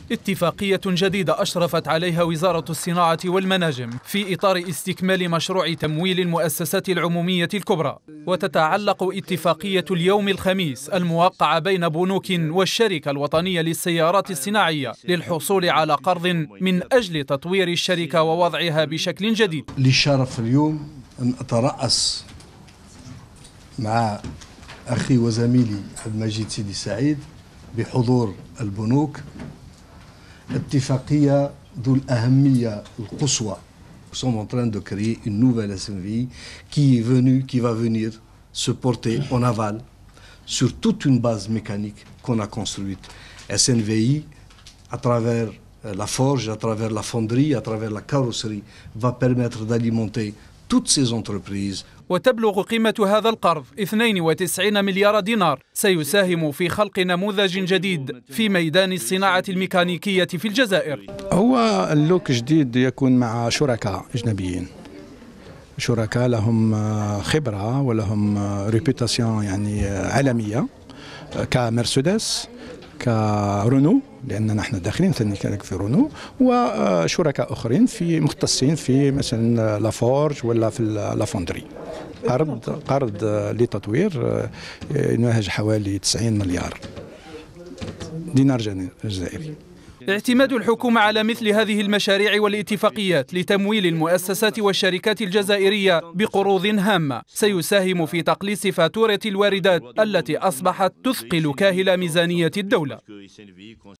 اتفاقية جديدة أشرفت عليها وزارة الصناعة والمناجم في إطار استكمال مشروع تمويل المؤسسات العمومية الكبرى. وتتعلق اتفاقية اليوم الخميس الموقعة بين بنوك والشركة الوطنية للسيارات الصناعية للحصول على قرض من أجل تطوير الشركة ووضعها بشكل جديد. لي الشرف اليوم أن أترأس مع أخي وزميلي المجيد سيدي سعيد بحضور البنوك اتفاقية ذو الأهمية القصوى. Nous sommes en train de créer une nouvelle SNVI qui va venir se porter en aval sur toute une base mécanique qu'on a construite. SNVI, à travers la forge, à travers la fonderie, à travers la carrosserie, va permettre d'alimenter toutes ces entreprises. وتبلغ قيمة هذا القرض 92 مليار دينار، سيساهم في خلق نموذج جديد في ميدان الصناعة الميكانيكية في الجزائر. هو اللوك جديد يكون مع شركاء أجنبيين، شركاء لهم خبرة ولهم ريبيوتاسيون يعني عالمية كمرسيدس كرونو، لأننا نحن داخلين في رونو، وشركاء آخرين في مختصين في مثلا لافورج ولا في لافوندري. قرض لتطوير يناهز حوالي 90 مليار دينار جزائري. اعتماد الحكومة على مثل هذه المشاريع والاتفاقيات لتمويل المؤسسات والشركات الجزائرية بقروض هامة سيساهم في تقليص فاتورة الواردات التي أصبحت تثقل كاهل ميزانية الدولة.